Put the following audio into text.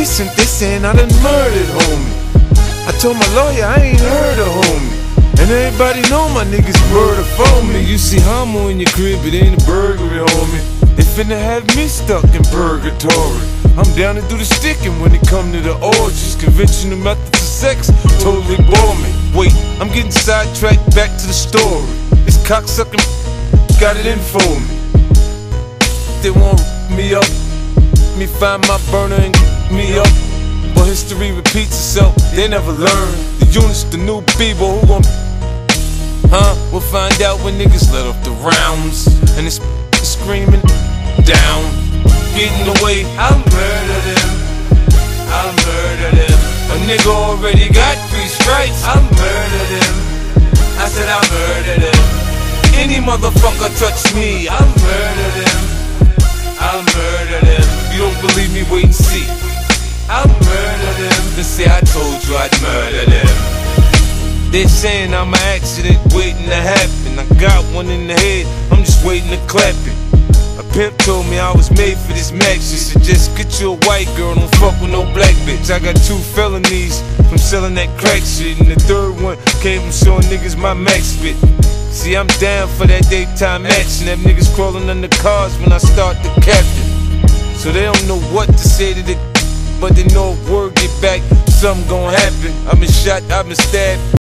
precinct, they saying I done murdered, homie. I told my lawyer I ain't heard of homie. And everybody know my niggas murder for me. You see Homo in your crib, it ain't a burglary, homie. They finna have me stuck in purgatory. I'm down to do the sticking when it come to the orgies. Conventional methods of sex totally bore me. Wait, I'm getting sidetracked, back to the story. This cocksucking got it in for me. They won't me up, me find my burner and me up. But history repeats itself, they never learn. The units, the new people, who gon' we'll find out when niggas let off the rounds. And it's screaming down, getting away. I'll murder them, I'll murder them. A nigga already got 3 strikes. I'll murder them, I said I'll murder them. Any motherfucker touch me, I'll murder them, I'll murder them. You don't believe me, wait and see. I'll murder them. Then say I told you I'd murder them. They saying I'm an accident waiting to happen. I got one in the head, I'm just waiting to clap it. A pimp told me I was made for this max. She said just get you a white girl, don't fuck with no black bitch. I got 2 felonies from selling that crack shit, and the 3rd one came from showing niggas my max spit. See, I'm down for that daytime action. Them niggas crawling under cars when I start the captain. So they don't know what to say to the, but they know if word get back, something gon' happen. I've been shot, I've been stabbed.